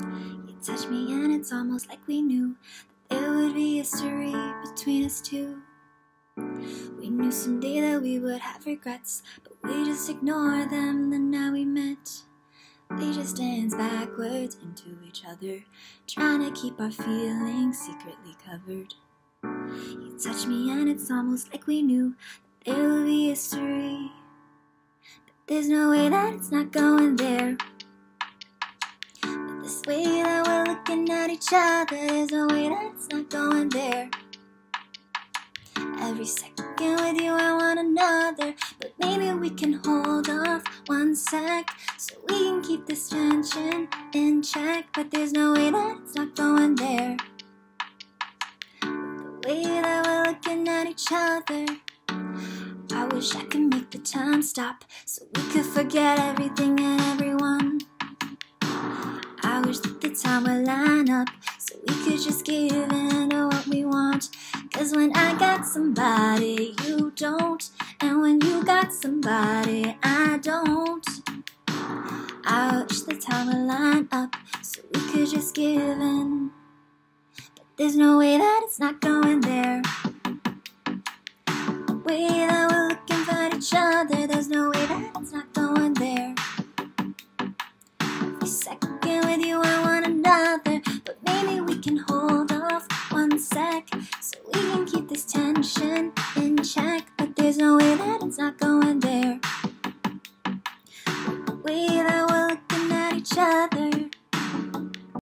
You touch me and it's almost like we knew that there would be history between us two. We knew someday that we would have regrets, but we just ignored them the night we met. We just danced backwards into each other, trying to keep our feelings secretly covered. You touch me and it's almost like we knew that there would be history, but there's no way that it's not going there. But this way that we're looking at each other, there's no way that it's not going there. Every second with you I want another, but maybe we can hold off one sec so we can keep this tension in check. But there's no way that it's not going there. The way that we're looking at each other, I wish I could make the time stop so we could forget everything and everyone. I wish that the time would line up so we could just give in to what we want. Cause when I got somebody, you don't. And when you got somebody, I don't. I wish the time would line up so we could just give in. But there's no way that it's not going there. The way that we're looking for each other, there's no way that it's not going there. Every second with you I want another, but maybe we can hold off one sec so we can keep this tension in check. But there's no way that it's not going there. The way that we're looking at each other,